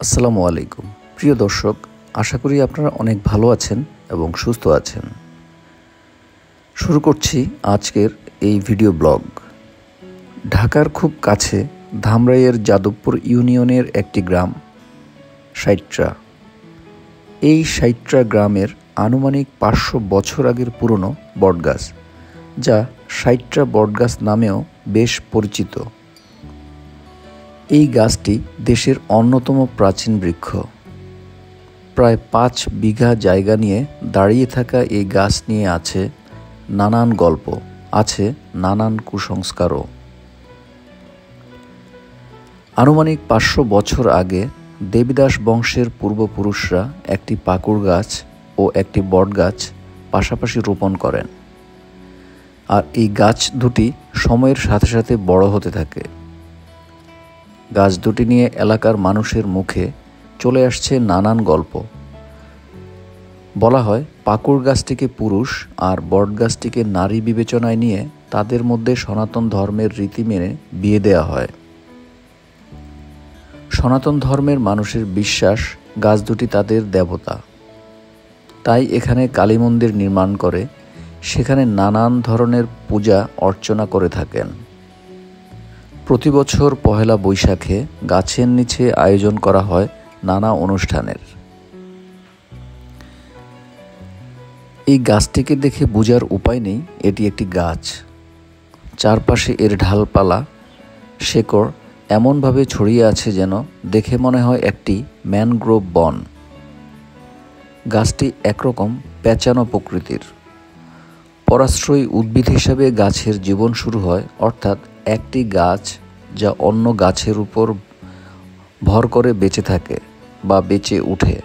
আসসালামু আলাইকুম প্রিয় দর্শক, আশা করি আপনারা অনেক ভালো আছেন এবং সুস্থ আছেন। শুরু করছি আজকের এই ভিডিও ব্লগ। ঢাকার খুব কাছে ধামরাইয়ের যাদবপুর ইউনিয়নের একটি গ্রাম সাইট্রা। এই সাইট্রা গ্রামের আনুমানিক 500 বছর আগের পুরনো বটগাছ, যা সাইট্রা বটগাছ নামেও বেশ পরিচিত। এই গাছটি দেশের অন্যতম প্রাচীন বৃক্ষ। প্রায় 5 বিঘা জায়গা নিয়ে দাঁড়িয়ে থাকা এই গাছ নিয়ে আছে নানান গল্প, আছে নানান কুসংস্কারও। আনুমানিক 500 বছর আগে দেবীদাস বংশের পূর্বপুরুষরা একটি পাকুড় গাছ ও একটি বটগাছ পাশাপাশি রোপণ করেন, আর এই গাছ দুটি সময়ের সাথে সাথে বড় হতে থাকে। গাছ দুটি নিয়ে এলাকার মানুষের মুখে চলে আসছে নানান গল্প। বলা হয় পাকুড় গাছটিকে পুরুষ আর বট গাছটিকে নারী বিবেচনায় নিয়ে তাদের মধ্যে সনাতন ধর্মের রীতি মেনে বিয়ে দেওয়া হয়। সনাতন ধর্মের মানুষের বিশ্বাস গাছ দুটি তাদের দেবতা, তাই এখানে কালী মন্দির নির্মাণ করে সেখানে নানান ধরনের পূজা অর্চনা করে থাকেন। প্রতি বছর পহেলা বৈশাখে গাছের নিচে আয়োজন করা হয় নানা অনুষ্ঠানের। এই গাছটিকে দেখে বোঝার উপায় নেই এটি একটি গাছ। চারপাশে এর ঢালপালা, শেকড় এমনভাবে ছড়িয়ে আছে যেন দেখে মনে হয় একটি ম্যানগ্রোভ বন। গাছটি একরকম পেঁচানো প্রকৃতির। পরাশ্রয়ী উদ্ভিদ হিসাবে গাছের জীবন শুরু হয়, অর্থাৎ একটি গাছ যা অন্য গাছের উপর ভর করে বেঁচে থাকে বা বেঁচে ওঠে।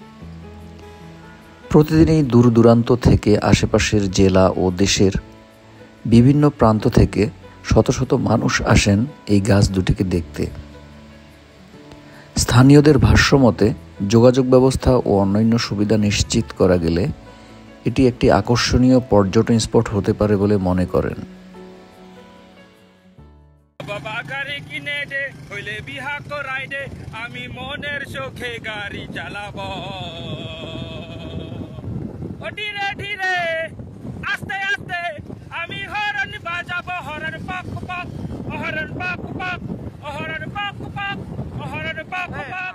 প্রতিদিনই দূর দূরান্ত থেকে আশেপাশের জেলা ও দেশের বিভিন্ন প্রান্ত থেকে শত শত মানুষ আসেন এই গাছ দুটিকে দেখতে। স্থানীয়দের ভাষ্যমতে যোগাযোগ ব্যবস্থা ও অন্যান্য সুবিধা নিশ্চিত করা গেলে এটি একটি আকর্ষণীয় পর্যটন স্পট হতে পারে বলে মনে করেন। বাবা গাড়ি কিনে দে, হইলে বিহা করাই দে, আমি মনের চোখে গাড়ি চালাবো। ও ধীরে ধীরে আস্তে আস্তে আমি হরন বাজাবো, হরন পাক পাক, হরন পাক পাক, হরন পাক পাক, হরন পাক পাক।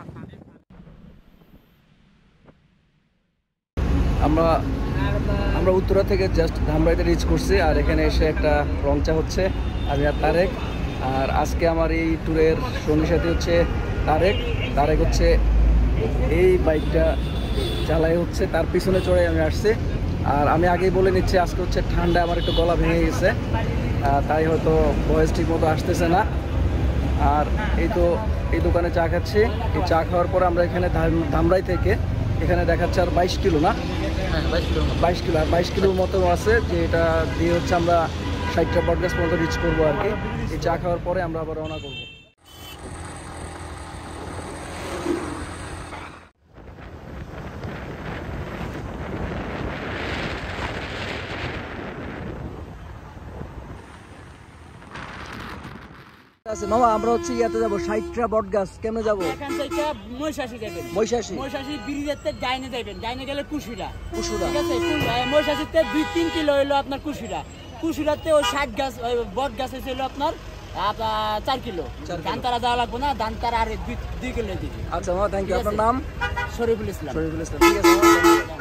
আমরা উত্তরা থেকে জাস্ট ধামরাইতে রিচ করছি, আর এখানে এসে একটা রং চা হচ্ছে। আমি আর তারেক, আর আজকে আমার এই ট্যুরের সঙ্গী সাথী হচ্ছে তারেক হচ্ছে এই বাইকটা চালাই, হচ্ছে তার পিছনে চড়ে আমি আসছি। আর আমি আগেই বলে নিচ্ছি আজকে হচ্ছে ঠান্ডা, আমার একটু গলা ভেঙে গেছে, তাই হয়তো ভয়েস ঠিক মতো আসতেছে না। আর এই দোকানে চা খাচ্ছি। এই চা খাওয়ার পর আমরা এখানে ধামরাই থেকে এখানে দেখাচ্ছে আর 22 কিলো না, 22 কিলো, আর 22 কিলোর মতো আছে, যে এটা দিয়ে হচ্ছে আমরা 60টা বটগাছ পর্যন্ত রিচ করবো আর কি। এই চা খাওয়ার পরে আমরা আবার রওনা করবো। মামা আমরা হচ্ছে ইয়াতে যাবো, 60টা বটগাছ। কেমনে যাবো? এখান থেকে মহিষাসী যাবেন, মহিষাসী ব্রিজের ডাইনে যাবেন, ডাইনে গেলে কুশুরা, ঠিক আছে। মহিষাসীতে 2-3 কিলো হইলো আপনার কুশুরাতে ওই 60 গাছ বট গাছ ছিল আপনার 4 কিলো। ধানতারা যাওয়া লাগবে না, ধানতারা আর 2 কিলো দিবি। আচ্ছা মামা, থ্যাংক ইউ। আপনার নাম? শরীফুল ইসলাম। ঠিক আছে মামা।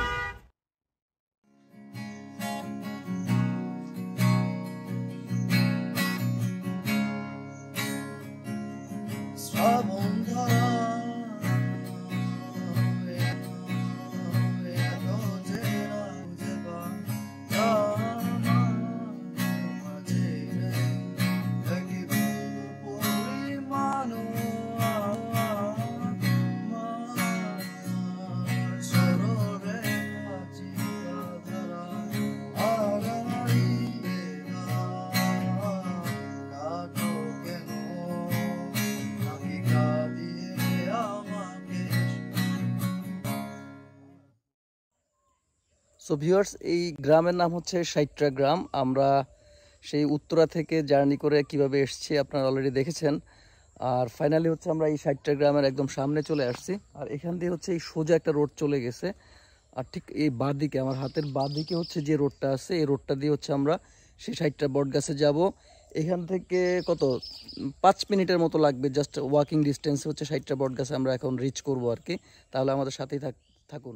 সো ভিউয়ার্স, এই গ্রামের নাম হচ্ছে সাইট্রা গ্রাম। আমরা সেই উত্তরা থেকে জার্নি করে কিভাবে এসেছি আপনারা অলরেডি দেখেছেন। আর ফাইনালি হচ্ছে আমরা এই 60টা গ্রামের একদম সামনে চলে আসছি। আর এখান দিয়ে হচ্ছে এই সোজা একটা রোড চলে গেছে। আর ঠিক এই বাঁদিকে, আমার হাতের বাঁদিকে হচ্ছে যে রোডটা আছে, এই রোডটা দিয়ে হচ্ছে আমরা সেই 60টা বটগাছে যাব। এখান থেকে কত 5 মিনিটের মতো লাগবে, জাস্ট ওয়াকিং ডিস্টেন্সে হচ্ছে 60টা বটগাছে আমরা এখন রিচ করব আর কি। তাহলে আমাদের সাথেই থাকুন।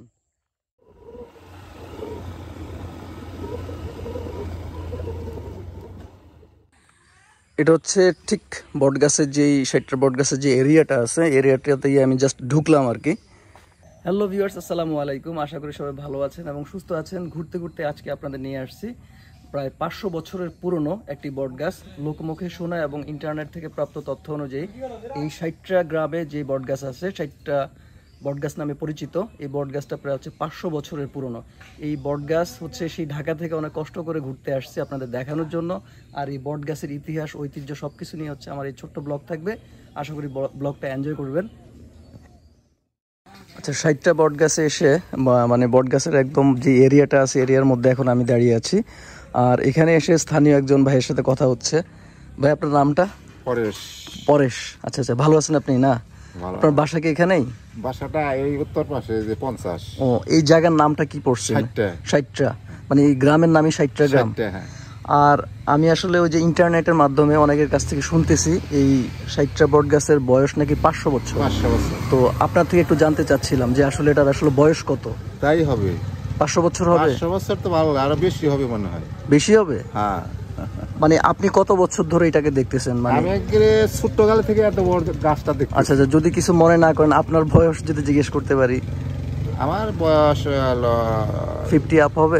এটা হচ্ছে ঠিক বটগাছের যেই 60টা বটগাছের যে এরিয়াটা আছে, এরিয়াটাতেই আমি জাস্ট ঢুকলাম আর কি। হ্যালো ভিউয়ার্স, আসসালামু আলাইকুম। আশা করি সবাই ভালো আছেন এবং সুস্থ আছেন। ঘুরতে ঘুরতে আজকে আপনাদের নিয়ে আসছি প্রায় 500 বছরের পুরনো একটি বটগাছ। লোকমুখে শোনা এবং ইন্টারনেট থেকে প্রাপ্ত তথ্য অনুযায়ী এই 60টা গ্রামে যে বটগাছ আছে, 60টা বটগাছ নামে পরিচিত, এই বটগাছটা প্রায় হচ্ছে 500 বছরের পুরনো। এই বটগাছ হচ্ছে সেই ঢাকা থেকে অনেক কষ্ট করে ঘুরতে আসছে আপনাদের দেখানোর জন্য। আর এই বটগাছের ইতিহাস, ঐতিহ্য সব কিছু নিয়ে হচ্ছে আমার এই ছোট্ট ব্লগ থাকবে। আশা করি ব্লগটা এনজয় করবেন। আচ্ছা, 60টা বটগাছে এসে মানে বটগাছের একদম যে এরিয়াটা আছে, এরিয়ার মধ্যে এখন আমি দাঁড়িয়ে আছি। আর এখানে এসে স্থানীয় একজন ভাইয়ের সাথে কথা হচ্ছে। ভাই, আপনার নামটা? পরেশ। আচ্ছা আচ্ছা, ভালো আছেন আপনি? না, আপনার বাসা কি এখানেই? বাসাটা এই উত্তর পাশে, যে 50। ও, এই জায়গার নামটা কি পড়ছে? 60টা, মানে এই গ্রামের নামই 60টা গ্রাম। আর আমি আসলে ওই যে ইন্টারনেটের মাধ্যমে অনেকের কাছ থেকে শুনতেছি এই 60টা বটগাছের বয়স নাকি 500 বছর। তো আপনার থেকে একটু জানতে চাচ্ছিলাম যে আসলে এটার আসলে বয়স কত? তাই হবে 500 বছর হবে? 500 বছর তো ভালো, আরো বেশি হবে মনে হয়। বেশি হবে? হ্যাঁ। মানে আপনি কত বছর ধরে এটাকে দেখতেছেন? মানে আমি ছোট্টকাল থেকে এত বড় গাছটা দেখছি। আচ্ছা আচ্ছা, যদি কিছু মনে না করেন, আপনার বয়স যদি জিজ্ঞেস করতে পারি? আমার বয়স হলো 50 আপ হবে।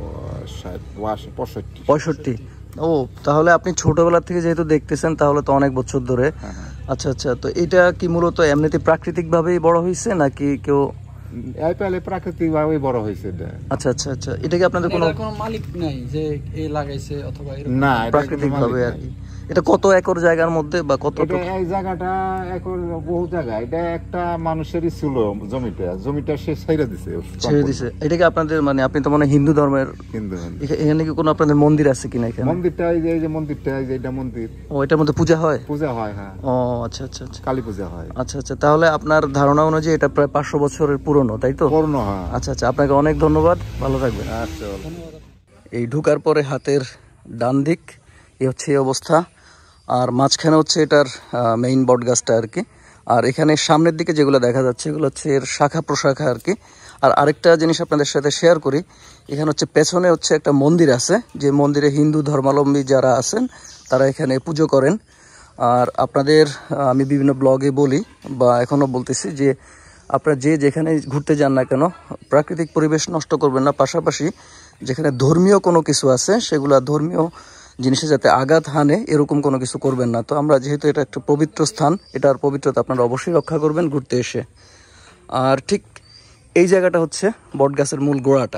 65। ও, তাহলে আপনি ছোটবেলা থেকে যেহেতু দেখতেছেন তাহলে তো অনেক বছর ধরে। আচ্ছা আচ্ছা, তো এটা কি মূলত এমনিতে প্রাকৃতিক ভাবেই বড় হয়েছে নাকি কেউ? প্রাকৃতিক ভাবেই বড় হয়েছে। আচ্ছা আচ্ছা আচ্ছা, এটা কি আপনাদের কোনো মালিক নাই যে এই লাগাইছে অথবা না, প্রাকৃতিক ভাবে আর কি? এটা কত একর জায়গার মধ্যে বা কত? এই জায়গাটা একর বহু জায়গা। এটা একটা মানুষেরই ছিল জমিটা সে ছেড়ে দিছে। এটা কি আপনাদের, মানে আপনি তো মনে হিন্দু ধর্মের? হিন্দু। এখানে কি কোনো আপনাদের মন্দির আছে কিনা? এখানে মন্দিরটা এই যে মন্দিরটা, এটা মন্দির। ও, এটার মধ্যে পূজা হয়? পূজা হয়, হ্যাঁ। ও আচ্ছা আচ্ছা আচ্ছা, কালী পূজা হয়। আচ্ছা আচ্ছা, তাহলে আপনার ধারণা অনুযায়ী এটা প্রায় 500 বছরের পুরনো, তাই তো? পুরনো, হ্যাঁ। আচ্ছা আচ্ছা, আপনাকে অনেক ধন্যবাদ, ভালো থাকবেন। আচ্ছা, এই ঢুকার পরে হাতের ডান দিক এই হচ্ছে এই অবস্থা। আর মাঝখানে হচ্ছে এটার মেইন বটগাছটা আর কি। আর এখানে সামনের দিকে যেগুলো দেখা যাচ্ছে এগুলো হচ্ছে এর শাখা প্রশাখা আর কি। আর আরেকটা জিনিস আপনাদের সাথে শেয়ার করি, এখানে হচ্ছে পেছনে হচ্ছে একটা মন্দির আছে, যে মন্দিরে হিন্দু ধর্মাবলম্বী যারা আছেন তারা এখানে পুজো করেন। আর আপনাদের আমি বিভিন্ন ব্লগে বলি বা এখনও বলতেছি যে আপনারা যে যেখানে ঘুরতে যান না কেন, প্রাকৃতিক পরিবেশ নষ্ট করবেন না, পাশাপাশি যেখানে ধর্মীয় কোনো কিছু আছে সেগুলা ধর্মীয় জিনিসে যাতে আঘাত হানে এরকম কোনো কিছু করবেন না। তো আমরা যেহেতু এটা একটা পবিত্র স্থান, এটার পবিত্রতা আপনারা অবশ্যই রক্ষা করবেন ঘুরতে এসে। আর ঠিক এই জায়গাটা হচ্ছে বটগাছের মূল গোড়াটা।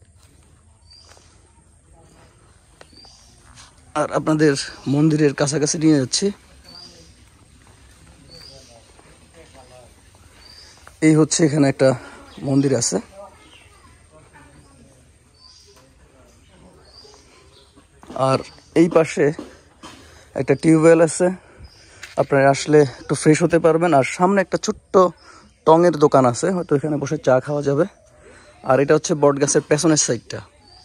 আর আপনাদের মন্দিরের কাছাকাছি নিয়ে যাচ্ছি। এই হচ্ছে এখানে একটা মন্দির আছে। আর এই পাশে একটা টিউবওয়েল আছে, আপনারা আসলে একটু ফ্রেশ হতে পারবেন। আর সামনে একটা ছোট্ট টঙের দোকান আছে, হয়তো এখানে বসে চা খাওয়া যাবে। আর এটা হচ্ছে বটগাছের পেছনের সাইডটা।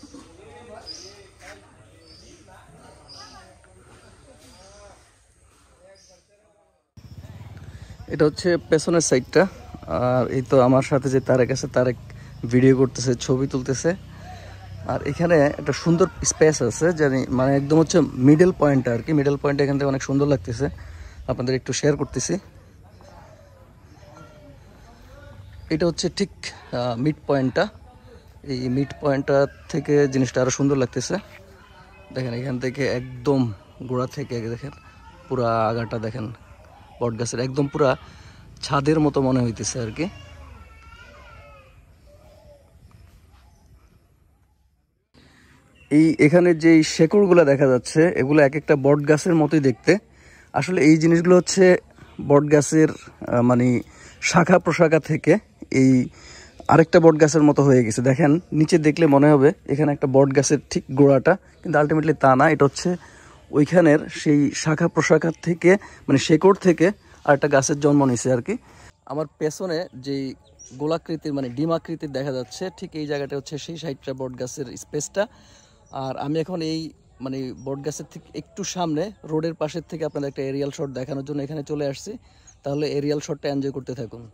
এটা হচ্ছে পেছনের সাইডটা। আর এই তো আমার সাথে যে তারেক আছে, তারেক ভিডিও করতেছে, ছবি তুলতেছে। আর এখানে একটা সুন্দর স্পেস আছে, জানি মানে একদম হচ্ছে মিডল পয়েন্ট আর কি। মিডল পয়েন্ট এখান থেকে অনেক সুন্দর লাগতেছে, আপনাদের একটু শেয়ার করতেছি। এটা হচ্ছে ঠিক মিড পয়েন্টটা। এই মিড পয়েন্টটা থেকে জিনিসটা আরও সুন্দর লাগতেছে। দেখেন এখান থেকে একদম গোড়া থেকে দেখেন পুরা আগাটা দেখেন বটগাছের, একদম পুরা ছাদের মতো মনে হইতেছে আর কি। এখানে যে শেকড়গুলো দেখা যাচ্ছে এগুলো এক একটা বট গাছের মতোই দেখতে। আসলে এই জিনিসগুলো হচ্ছে বট গাছের মানে শাখা প্রশাখা থেকে এই আরেকটা বট গাছের মতো হয়ে গেছে। দেখেন নিচে দেখলে মনে হবে এখানে একটা বট গাছের ঠিক গোড়াটা, কিন্তু আলটিমেটলি তা না, এটা হচ্ছে ওইখানের সেই শাখা প্রশাখার থেকে মানে শেকড় থেকে আর একটা গাছের জন্ম নিছে আর কি। আমার পেছনে যেই গোলাকৃতির মানে ডিমাকৃতির দেখা যাচ্ছে ঠিক এই জায়গাটা হচ্ছে সেই 60টা বট গাছের স্পেসটা। আর আমি এখন এই মানে বট গাছের ঠিক একটু সামনে রোডের পাশের থেকে আপনাদের একটা এরিয়াল শট দেখানোর জন্য এখানে চলে আসছি। তাহলে এরিয়াল শটটা এনজয় করতে থাকুন।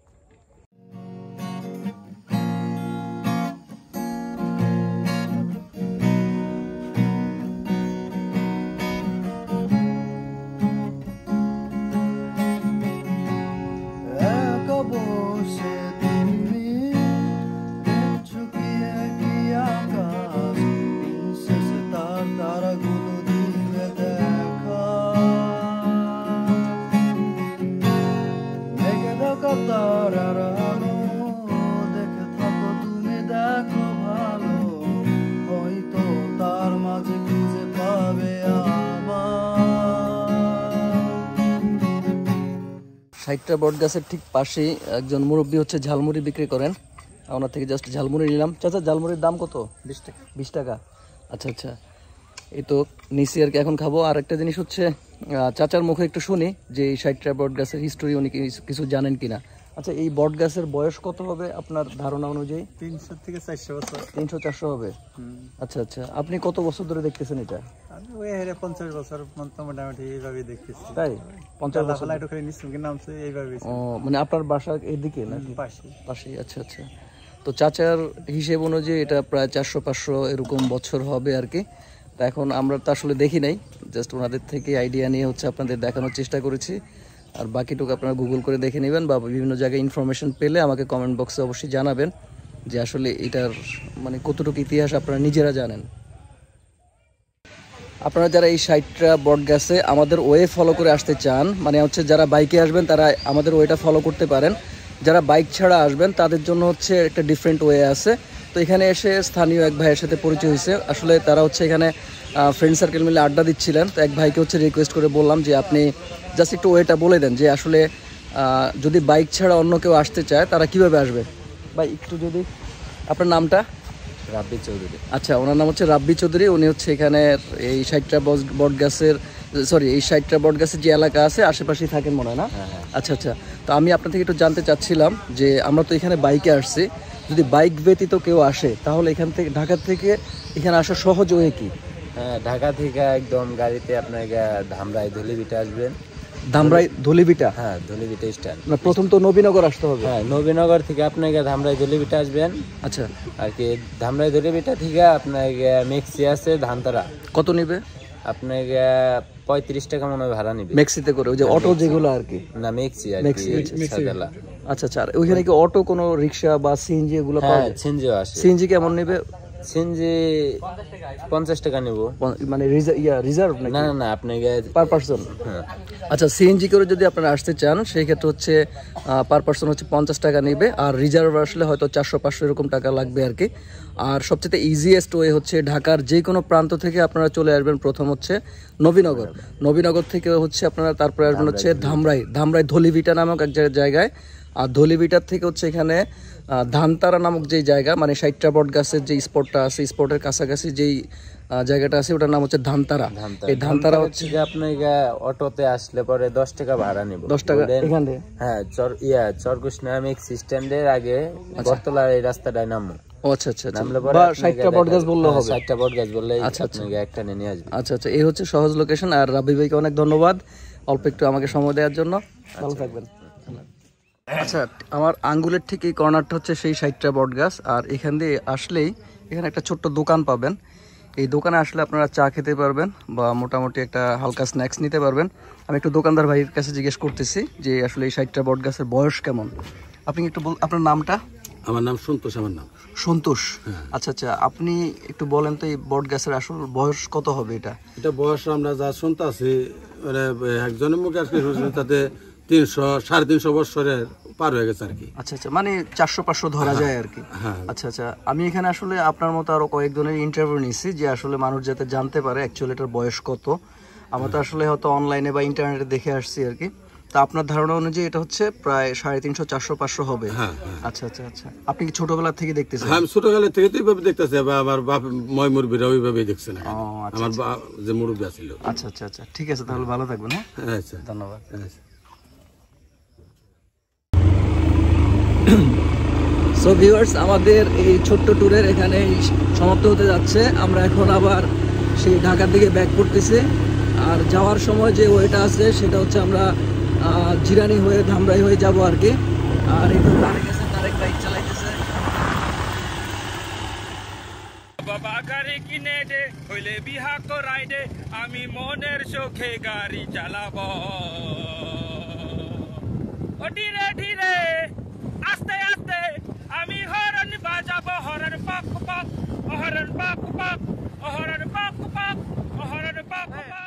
ষাটটা বট গাছের ঠিক পাশেই একজন মুরব্বী হচ্ছে ঝালমুড়ি বিক্রি করেন। ওনার থেকে জাস্ট ঝালমুড়ি নিলাম। চাচা ঝালমুড়ির দাম কত? 20 টাকা। 20 টাকা, আচ্ছা আচ্ছা। এই তো নিচে আর কি এখন খাবো। আর একটা জিনিস হচ্ছে চাচার মুখে একটু শুনি যে এই 60টা বট গাছের হিস্টোরি উনি কিছু জানেন কিনা। আচ্ছা, এই বট গাছের বয়স কত হবে আপনার ধারণা অনুযায়ী? 300 থেকে 400 বছর। 300-400 হবে। আচ্ছা আচ্ছা। আপনি কত বছর ধরে দেখতেছেন এটা? আমি ওই 50 বছর মোটামুটি এইভাবেই দেখতেছি। তাই 50 বছর লাইট ওখানে নিচে নামছে এইভাবেই। ও মানে আপনার বাসা এদিকে নাকি? পাশেই। আচ্ছা আচ্ছা। তো চাচার হিসেব অনুযায়ী এটা প্রায় 400-500 এরকম বছর হবে আর কি। তা এখন আমরা তো আসলে দেখি নাই, জাস্ট ওনাদের থেকে আইডিয়া নিয়ে হচ্ছে আপনাদের দেখানোর চেষ্টা করেছি। আর বাকিটুকু আপনারা গুগল করে দেখে নেবেন বা বিভিন্ন জায়গায় ইনফরমেশন পেলে আমাকে কমেন্ট বক্সে অবশ্যই জানাবেন যে আসলে এটার মানে কতটুকু ইতিহাস আপনারা নিজেরা জানেন। আপনারা যারা এই 60টা বট গাছে আমাদের ওয়ে ফলো করে আসতে চান, মানে হচ্ছে যারা বাইকে আসবেন তারা আমাদের ওয়েটা ফলো করতে পারেন। যারা বাইক ছাড়া আসবেন তাদের জন্য হচ্ছে একটা ডিফারেন্ট ওয়ে আছে। তো এখানে এসে স্থানীয় এক ভাইয়ের সাথে পরিচয় হয়েছে। আসলে তারা হচ্ছে এখানে ফ্রেন্ড সার্কেল মিলে আড্ডা দিচ্ছিলেন। তো এক ভাইকে হচ্ছে রিকোয়েস্ট করে বললাম যে আপনি জাস্ট একটু ওয়েটা বলে দেন যে আসলে যদি বাইক ছাড়া অন্য কেউ আসতে চায় তারা কিভাবে আসবে। ভাই একটু যদি আপনার নামটা? রাব্বি চৌধুরী। আচ্ছা, ওনার নাম হচ্ছে রাব্বি চৌধুরী। উনি হচ্ছে এখানে এই 60টা বট গাছের এই 60টা বট গাছের যে এলাকা আছে আশেপাশেই থাকেন মনে হয় না? আচ্ছা আচ্ছা। তো আমি আপনার থেকে একটু জানতে চাচ্ছিলাম যে আমরা তো এখানে বাইকে আসছি, যদি বাইক ব্যতীত কেউ আসে তাহলে এখান থেকে ঢাকা থেকে এখানে আসা সহজ ওয়ে কি? হ্যাঁ, ঢাকা থেকে একদম গাড়িতে আপনার ধামরাই ধলিবিটা আসবেন। ধামরাই ধলিবিটা? হ্যাঁ, ধলিবিটা স্ট্যান্ড। প্রথম তো নবীনগর আসতে হবে। হ্যাঁ, নবীনগর থেকে আপনাকে ধামরাই ধলিবিটা আসবেন। আচ্ছা। আর কি ধামরাই ধলিবিটা থেকে আপনাকে মেক্সি আছে ধানতারা। কত নিবে? আপনাকে 35 টাকা মনে হয় ভাড়া নিবে। মেক্সিতে করে ওই যে অটো যেগুলো আর কি? না, মেক্সি আর কি। আচ্ছা আচ্ছা। ওইখানে কি অটো কোনো রিক্সা বা সিএনজি এগুলো পাওয়া যায়? সিএনজিও আসে। সিএনজি কেমন নেবে? সিএনজি 50 টাকা নেব। মানে রিজার্ভ নাকি? না না না, আপনাকে পার পারসন। হ্যাঁ। আচ্ছা, সিএনজি করে যদি আপনারা আসতে চান সেই ক্ষেত্রে হচ্ছে পার পারসন হচ্ছে 50 টাকা নেবে। আর রিজার্ভ আসলে হয়তো 400-500 এরকম টাকা লাগবে আর কি। আর সবচেয়ে ইজিয়েস্ট ওয়ে হচ্ছে ঢাকার যে কোনো প্রান্ত থেকে আপনারা চলে আসবেন। প্রথম হচ্ছে নবীনগর, নবীনগর থেকে হচ্ছে আপনারা তারপরে আসবেন হচ্ছে ধামরাই ধলিভিটা নামক এক জায়গায়। আর ধলিভিটার থেকে হচ্ছে এখানে ধানতারা নামক যে জায়গা, মানে 60টা বট গাছের যে স্পটটা আছে, স্পটের কাছাকাছি যেই জায়গাটা আছে ওটার নাম হচ্ছে ধানতারা। এই ধানতারা হচ্ছে আপনাকে অটোতে আসলে পরে 10 টাকা ভাড়া নিব। 10 টাকা এখানে? হ্যাঁ, চরকুশনা মেক্সি স্ট্যান্ডের আগে বটতলার এই রাস্তাটায় নামো। ও আচ্ছা আচ্ছা। বা 60টা বট গাছ বললে হবে? 60টা বট গাছ বললে আপনাকে একটা নিয়ে আসবে। আচ্ছা আচ্ছা। এই হচ্ছে সহজ লোকেশন। আর রাব্বি ভাইকে অনেক ধন্যবাদ অল্প একটু আমাকে সময় দেওয়ার জন্য। ভালো থাকবেন। আচ্ছা, আমার আঙ্গুলের ঠিক এই কর্নারটা হচ্ছে সেই 60টা বট গাছ। আর এখান দিয়ে আসলেই এখানে একটা ছোট্ট দোকান পাবেন। এই দোকানে আসলে আপনারা চা খেতে পারবেন বা মোটামুটি একটা হালকা স্ন্যাক্স নিতে পারবেন। আমি একটু দোকানদার ভাইয়ের কাছে জিজ্ঞেস করতেছি যে আসলে এই 60টা বট গাছের বয়স কেমন। আপনি একটু আপনার নামটা? আমার নাম সন্তোষ। আমার নাম সন্তোষ। আচ্ছা আচ্ছা। আপনি একটু বলেন তো এই বট গাছের আসল বয়স কত হবে? এটা বয়স আমরা যা শুনতে আছি মানে একজনের মুখে আজকে শুনছি তাতে 300-350 বছরের পার হয়ে গেছে আর কি। আচ্ছা আচ্ছা। মানে 400-500 ধরা যায় আর কি। আচ্ছা আচ্ছা। আমি এখানে আসলে আপনার মতো আরো কয়েকজনের ইন্টারভিউ নিয়েছি যে আসলে মানুষ যাতে জানতে পারে অ্যাকচুয়ালি এটার বয়স কত। আমরা তো আসলে হয়তো অনলাইনে বা ইন্টারনেটে দেখে আসছি আর কি। তা আপনার ধারণা অনুযায়ী এটা হচ্ছে প্রায় 350, 400, 500 হবে। হ্যাঁ আচ্ছা আচ্ছা আচ্ছা, আপনি কি ছোটবেলা থেকে দেখতেছেন? হ্যাঁ, আমি ছোটবেলা থেকে তো এইভাবে দেখতেছি, আমার বাপ ময় মুরব্বীরা ওইভাবেই দেখছে না, আমার যে মুরব্বী আছিল। আচ্ছা আচ্ছা আচ্ছা, ঠিক আছে, তাহলে ভালো থাকবেন। হ্যাঁ আচ্ছা, ধন্যবাদ। সো ভিউয়ার্স, আমাদের এই ছোট্ট ট্যুরের এখানে সমাপ্ত হতে যাচ্ছে। আমরা এখন আবার সেই ঢাকার দিকে ব্যাক করতেছি। আর যাওয়ার সময় যে ওয়েটা আছে সেটা হচ্ছে আমরা জিরানি হয়ে ধামরাই হয়ে যাব আর কি। আর এই তো তারেক আছে, তারেক বাইক চালাইতেছে। বাবা গাড়ি কিনে দে, হইলে বিহা করাই দে, আমি মনের চোখে গাড়ি চালাবো। ও ধীরে ধীরে আস্তে আস্তে আমি হরন বাজাবো, হরন পাক পাক, হরন পাক পাক, হরন পাক পাক, হরন পাক পাক।